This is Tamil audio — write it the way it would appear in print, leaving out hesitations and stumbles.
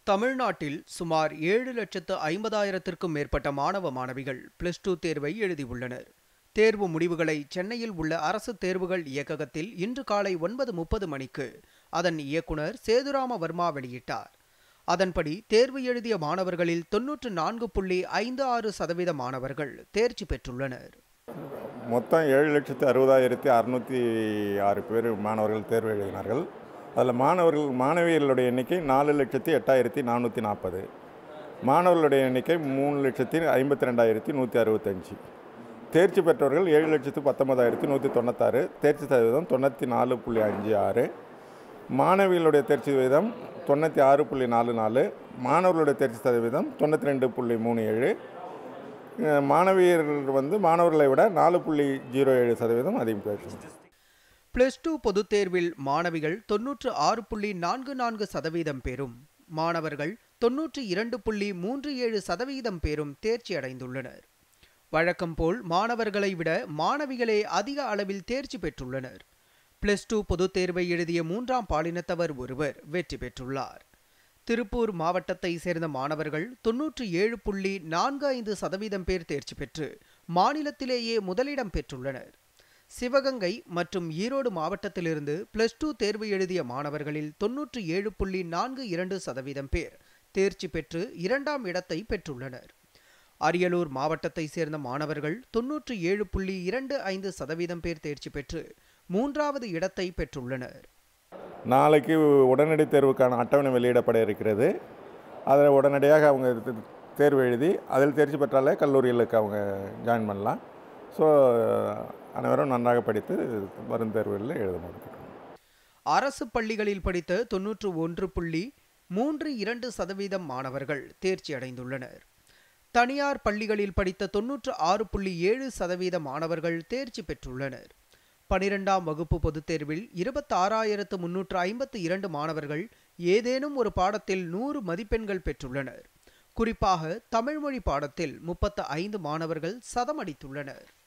தமிழ்நாட்டில் சுமார் 7,50,000க்கும் மேற்பட்ட மாணவ மாணவிகள் பிளஸ் டூ தேர்வை எழுதியுள்ளனர். தேர்வு முடிவுகளை சென்னையில் உள்ள அரசு தேர்வுகள் இயக்ககத்தில் இன்று காலை 9:30 மணிக்கு அதன் இயக்குனர் சேதுராம வர்மா வெளியிட்டார். அதன்படி தேர்வு எழுதிய மாணவர்களில் 94.56% மாணவர்கள் தேர்ச்சி பெற்றுள்ளனர். மொத்தம் 7,60,606 பேர் மாணவர்கள் தேர்வு எழுதினார்கள். அதில் மாணவியர்களுடைய எண்ணிக்கை 4,08,440, மாணவர்களுடைய எண்ணிக்கை 3,52,165. தேர்ச்சி பெற்றவர்கள் 7,19,196, தேர்ச்சி சதவீதம் 94.56. மாணவிகளுடைய தேர்ச்சி விகிதம் 96.44, மாணவர்களுடைய தேர்ச்சி சதவீதம் 92.37. மாணவர்களை விட 4.07% அதிகம் பெற்று. பிளஸ் டூ பொதுத் தேர்வில் மாணவிகள் 96.44% பேரும், மாணவர்கள் 92.37% பேரும் தேர்ச்சி அடைந்துள்ளனர். வழக்கம் போல் மாணவர்களை விட மாணவிகளே அதிக அளவில் தேர்ச்சி பெற்றுள்ளனர். பிளஸ் டூ பொதுத் தேர்வை எழுதிய 3ஆம் பாலினத்தவர் ஒருவர் வெற்றி பெற்றுள்ளார். திருப்பூர் மாவட்டத்தை சேர்ந்த மாணவர்கள் 97.45% பேர் தேர்ச்சி பெற்று மாநிலத்திலேயே முதலிடம் பெற்றுள்ளனர். சிவகங்கை மற்றும் ஈரோடு மாவட்டத்திலிருந்து பிளஸ் டூ தேர்வு எழுதிய மாணவர்களில் 97.42% பேர் தேர்ச்சி பெற்று 2ஆம் இடத்தை பெற்றுள்ளனர். அரியலூர் மாவட்டத்தை சேர்ந்த மாணவர்கள் 97.25% பேர் தேர்ச்சி பெற்று 3வது இடத்தை பெற்றுள்ளனர். நாளைக்கு உடனடி தேர்வுக்கான அட்டவணை வெளியிடப்பட இருக்கிறது. அதில் உடனடியாக அவங்க தேர்வு எழுதி அதில் தேர்ச்சி பெற்றாலே கல்லூரிகளுக்கு அவங்க ஜாயின் பண்ணலாம். ஸோ அனைவரும் நன்றாக படித்து வரும் தேர்வுகளில் எழுத முடியும். அரசு பள்ளிகளில் படித்த 91.32% மாணவர்கள் தேர்ச்சி அடைந்துள்ளனர். தனியார் பள்ளிகளில் படித்த 96.7% மாணவர்கள் தேர்ச்சி பெற்றுள்ளனர். 12ஆம் வகுப்பு பொதுத் தேர்வில் 26,352 மாணவர்கள் ஏதேனும் ஒரு பாடத்தில் 100 மதிப்பெண்கள் பெற்றுள்ளனர். குறிப்பாக தமிழ்மொழி பாடத்தில் 35 மாணவர்கள் சதமடித்துள்ளனர்.